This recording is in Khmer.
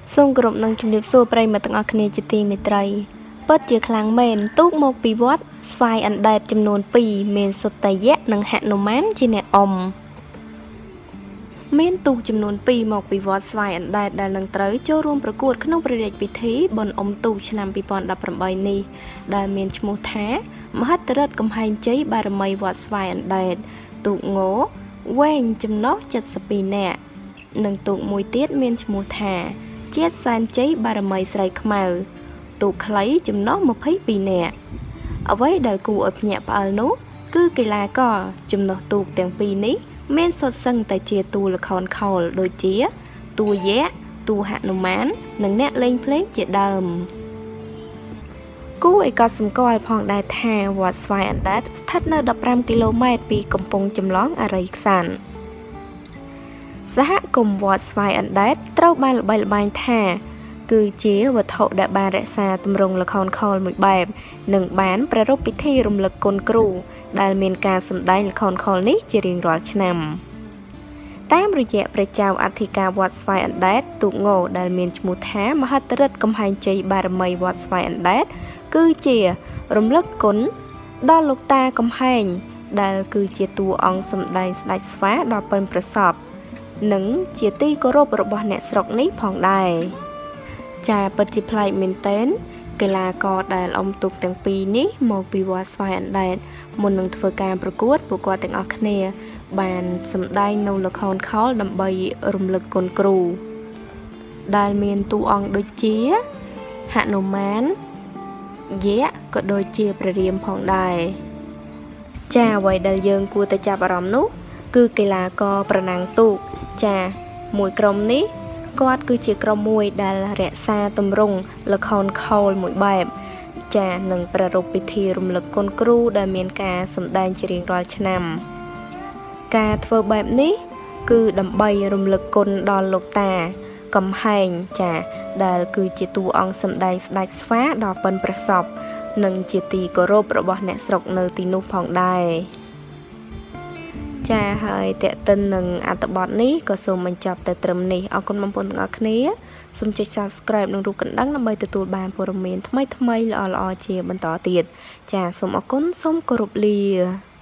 សូមគោរពនឹងជំរាបសួរប្រិយមិត្តទាំងអស់គ្នាជាទីមេត្រីពិតជាខ្លាំងមែនទូកមកពីវត្តស្វាយអណ្ដែតចំនួន2មានសុទ្ធយៈនិងហនុមានជាអ្នកអ៊ំមានទូកចំនួន2មកពីវត្តស្វាយអណ្ដែតដែលនឹងត្រូវចូលរួមប្រកួតក្នុងព្រះរាជពិធីបុណ្យអ៊ំទូកឆ្នាំ2018នេះដែលមានឈ្មោះថាមហិទ្ធិឫទ្ធិកំហែងជ័យបារមីវត្តស្វាយអណ្ដែតទូកងវែងចំណុះ72នាក់និងទូកមួយទៀតមានឈ្មោះថាជាតិសែនជ័យបារមីស្រីខ្មៅទូកខ្លីចំណុះ22នាក់អ្វីដែលគួរឲ្យភ្ញាក់ផ្អើលនោះគឺកីឡាករចំណុះទូកទាំងពីរនេះមានសុទ្ធសឹងតែជាតួល្ខោនខោលដូចជាតួយៈតួហនុមាននិងអ្នកលេងភ្លេងជាដើមគួរឲ្យកត់សម្គាល់ផងដែរថាវត្តស្វាយអណ្ដែតស្ថិតនៅ15គីឡូម៉ែត្រពីកំពង់ចម្លងអរិយខ្សាន់សហគមន៍វត្តស្វាយអណ្ដែតត្រូវបានល្បីល្បាញថាគឺជាវត្ថុដែលបានរក្សាទម្រង់ល្ខោនខោលមួយបែបនិងបានប្រារព្ធពិធីរំលឹកគុណគ្រូដែលមានការសម្ដែងល្ខោនខោលនេះជារៀងរាល់ឆ្នាំតាមរយៈព្រះចៅអធិការវត្តស្វាយអណ្ដែតទូកងដែលមានឈ្មោះថាមហិទ្ធិឫទ្ធិកំហែងជ័យបារមីវត្តស្វាយអណ្ដែតគឺជារំលឹកគុណដល់លោកតាកំហែងដែលគឺជាតួអង្គសម្ដែងស្ដេចស្វាដ៏ប៉ិនប្រសប់និងជាទីគោរពរបស់អ្នកស្រុកនេះផងដែរចាពិតជាប្លែកមែនទែនកីឡាករដែលអុំទូកទាំងពីរនេះមកពីវត្តស្វាយអណ្ដែតមុននឹងធ្វើការប្រកួតពួកគាត់ទាំងអស់គ្នាបានសម្ដែងនៅល្ខោនខោលដើម្បីរំលឹកគុណគ្រូដែលមានតួអង្គដូចជាហនុមានយៈក៏ដូចជាព្រះរាមផងដែរចាអ្វីដែលយើងគួរតែចាប់អារម្មណ៍នោះគឺកីឡាករប្រណាំងទូកចាមួយក្រុមនេះគាត់គឺជាក្រុមមួយដែលរក្សាទម្រង់ល្ខោនខោលមួយបែបចានឹងប្រារព្ធពិធីរំលឹកគុណគ្រូដែលមានការសម្ដែងជារៀងរាល់ឆ្នាំការធ្វើបែបនេះគឺដើម្បីរំលឹកគុណដល់លោកតាកំហែងចាដែលគឺជាតួអង្គសម្ដែងស្ដេចស្វាដ៏ប៉ិនប្រសប់និងជាទីគោរពរបស់អ្នកស្រុកនៅទីនោះផងដែរចាហើយតេតិននឹងអត្ថបទនេះក៏សូមបញ្ចប់តែត្រឹមនេះអរគុណបងប្អូនទាំងអស់គ្នាសូមចុច Subscribe និងរូបកណ្ដឹងដើម្បីទទួលបានព័ត៌មានថ្មីៗល្អៗជាបន្តទៀតចាសូមអរគុណសូមគោរពលា